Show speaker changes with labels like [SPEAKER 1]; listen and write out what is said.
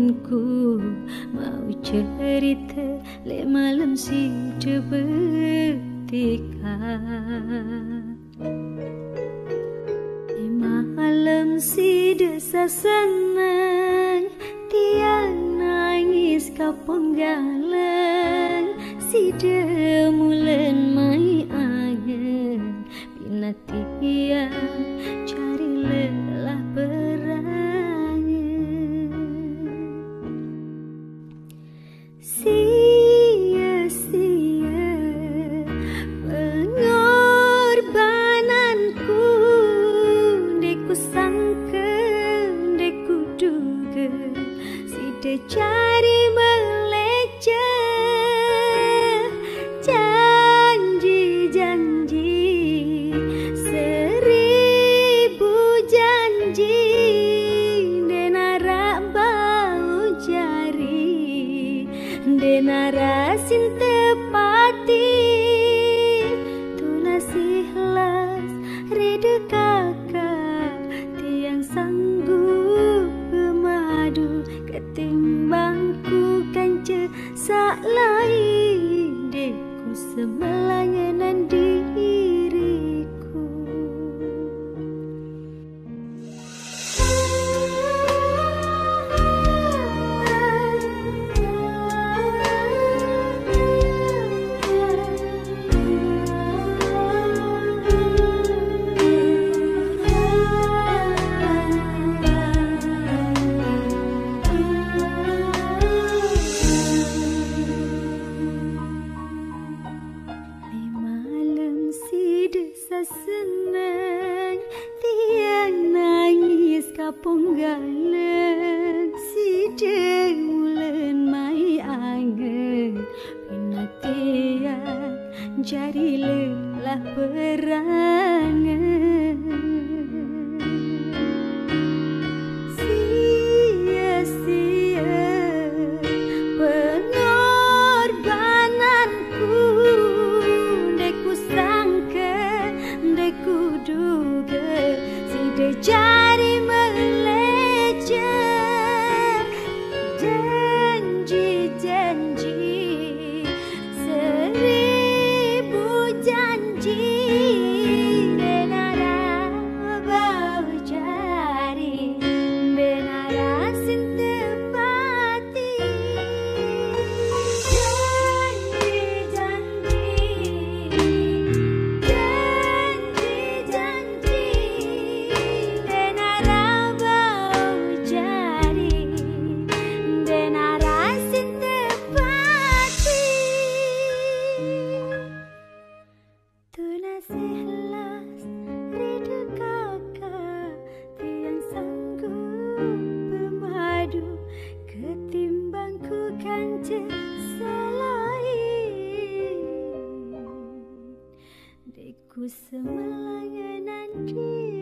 [SPEAKER 1] ku mau cerita le malam si betika. Di malam si desa senang tiang nangis kapenggalan si demulen mai angen binatian cari lelah berangan sia-sia pengorbananku deku sangka deku duga si de cari meleceh janji-janji seribu janji denara bau jari denara sin tepati tulasih las reda kakak tiang sanggup pemadu ketimbangku kanca sak lain deku semelanganan diriku. Senang tiang nangis kapunggalan si demulen mai angen pinatian jari lelah berangan sia-sia pengorbananku deku sangka deku duga si de cari meleceh janji-janji seribu janji denara bau jari denara sin tepati Tunasihlas reda kakak tiang sanggup pemadu ketimbangku kanca selain deku semelanganan diri.